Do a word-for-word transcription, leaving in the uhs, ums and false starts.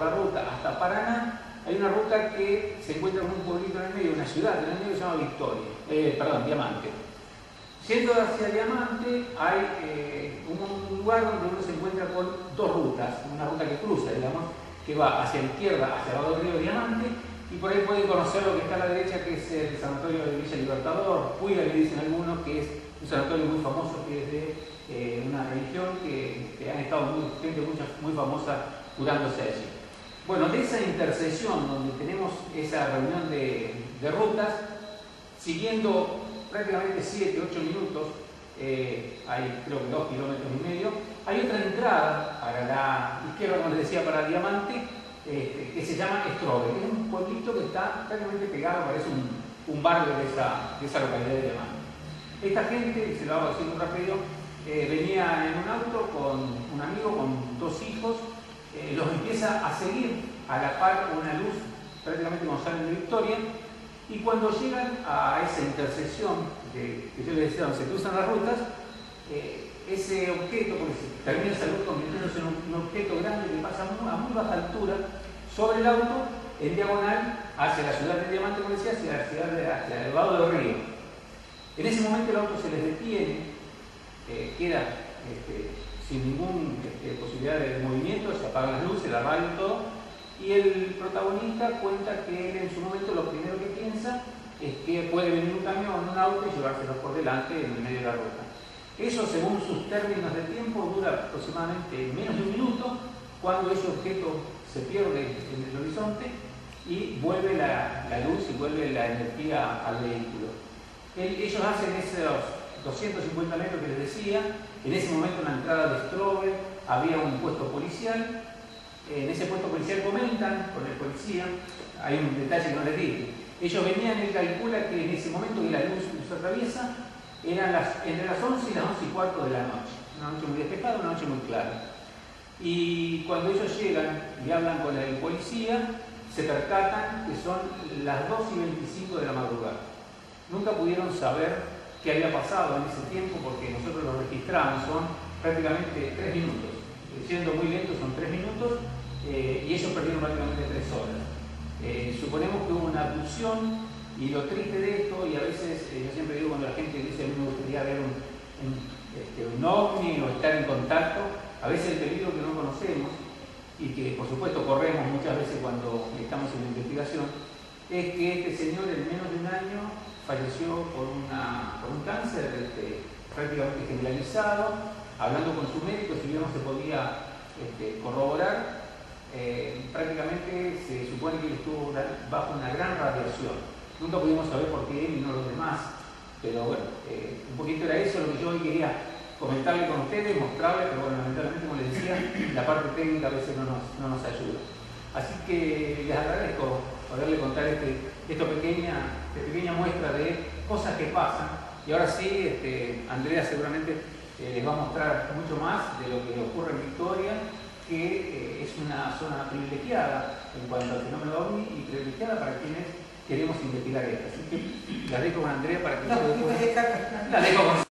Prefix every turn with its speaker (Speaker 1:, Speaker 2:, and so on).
Speaker 1: la ruta hasta Paraná, hay una ruta que se encuentra con un pueblito en el medio, una ciudad en el medio que se llama Victoria, eh, perdón, Diamante. Yendo hacia Diamante hay eh, un lugar donde uno se encuentra con dos rutas, una ruta que cruza, digamos, que va hacia la izquierda, hacia el lado del río Diamante, y por ahí pueden conocer lo que está a la derecha, que es el sanatorio de Villa Libertador, Puiga, le dicen algunos, que es un sanatorio muy famoso, que es de eh, una religión que, que han estado muy, gente mucha, muy famosa curándose allí. Bueno, de esa intersección donde tenemos esa reunión de, de rutas, siguiendo prácticamente siete, ocho minutos, eh, hay creo que dos kilómetros y medio, hay otra entrada para la izquierda, como les decía, para Diamante, eh, que se llama Estrobe, que es un pueblito que está prácticamente pegado, parece un, un barrio de esa, de esa localidad de Diamante. Esta gente, se lo hago así muy rápido, eh, venía en un auto con un amigo, con dos hijos, eh, los empieza a seguir a la par una luz, prácticamente como salen de Victoria, y cuando llegan a esa intersección que, que yo les decía, donde se cruzan las rutas, eh, ese objeto, porque se termina esa luz convirtiéndose en un, un objeto grande que pasa muy, a muy baja altura sobre el auto, en diagonal hacia la ciudad de Diamante, como decía, hacia la ciudad de, hacia el vado del río. En ese momento el auto se les detiene, eh, queda este, sin ninguna este, posibilidad de movimiento, se apagan las luces, la radio y todo, y el protagonista cuenta que él en su momento lo primero que piensa es que puede venir un camión, un auto y llevárselos por delante en el medio de la ruta. Eso, según sus términos de tiempo, dura aproximadamente menos de un minuto, cuando ese objeto se pierde en el horizonte y vuelve la, la luz y vuelve la energía al vehículo. Ellos hacen esos doscientos cincuenta metros que les decía. En ese momento, en la entrada de Estrobe había un puesto policial. En ese puesto policial comentan con el policía, hay un detalle que no les digo. Ellos venían, él calcula que en ese momento que la luz se atraviesa, eran las, entre las once y las once y cuarto de la noche. Una noche muy despejada, una noche muy clara. Y cuando ellos llegan y hablan con el policía, se percatan que son las dos y veinticinco de la madrugada. Nunca pudieron saber qué había pasado en ese tiempo porque nosotros lo registramos, son prácticamente tres minutos. Siendo muy lentos son tres minutos eh, y ellos perdieron prácticamente tres horas. Eh, suponemos que hubo una abducción y lo triste de esto, y a veces eh, yo siempre digo cuando la gente dice a mí me gustaría ver un, un, este, un ovni o estar en contacto, a veces el peligro que no conocemos y que por supuesto corremos muchas veces cuando estamos en la investigación, es que este señor en menos de un año falleció por, una, por un cáncer este, prácticamente generalizado. Hablando con su médico, si bien no se podía este, corroborar, eh, prácticamente se supone que él estuvo bajo una gran radiación. Nunca pudimos saber por qué él y no los demás, pero bueno, eh, un poquito era eso lo que yo hoy quería comentarle con ustedes, mostrarles, pero bueno, lamentablemente, como les decía, la parte técnica a veces no nos, no nos ayuda. Así que les agradezco poderle contar este, esta pequeña, esta pequeña muestra de cosas que pasan. Y ahora sí, este, Andrea seguramente Eh, les va a mostrar mucho más de lo que ocurre en Victoria, que eh, es una zona privilegiada en cuanto al fenómeno ovni y privilegiada para quienes queremos investigar esto. Así que la dejo con Andrea para que...
Speaker 2: No,
Speaker 1: después...
Speaker 2: la
Speaker 1: dejo con...